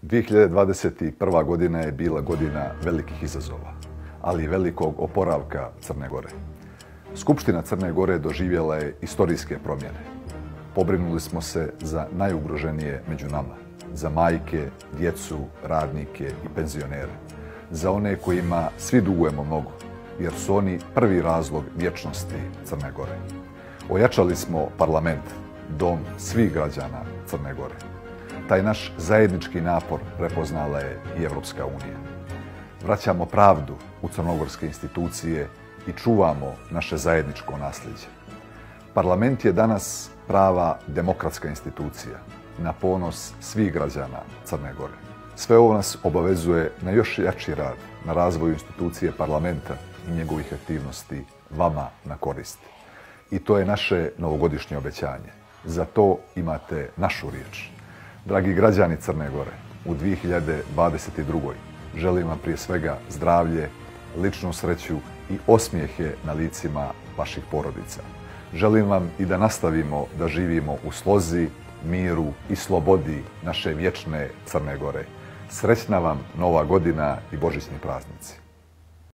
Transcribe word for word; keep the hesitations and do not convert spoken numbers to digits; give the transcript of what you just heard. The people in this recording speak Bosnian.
dvije hiljade dvadeset prva. godina je bila godina velikih izazova, ali i velikog oporavka Crne Gore. Skupština Crne Gore doživjela je istorijske promjene. Pobrinuli smo se za najugroženije među nama, za majke, djecu, radnike i penzionere, za one kojima svi dugujemo mnogo, jer su oni prvi razlog vječnosti Crne Gore. Ojačali smo parlament, dom svih građana Crne Gore. Taj naš zajednički napor prepoznala je i Evropska unija. Vraćamo pravdu u crnogorske institucije i čuvamo naše zajedničko nasljeđe. Parlament je danas prava demokratska institucija, na ponos svih građana Crne Gore. Sve ovo nas obavezuje na još jači rad, na razvoju institucije parlamenta i njegovih aktivnosti vama na korist. I to je naše novogodišnje obećanje. Za to imate našu riječ. Dragi građani Crne Gore, u dvije hiljade dvadeset drugoj. želim vam prije svega zdravlje, ličnu sreću i osmijehe na licima vaših porodica. Želim vam i da nastavimo da živimo u slozi, miru i slobodi naše vječne Crne Gore. Srećna vam Nova godina i božićni praznici.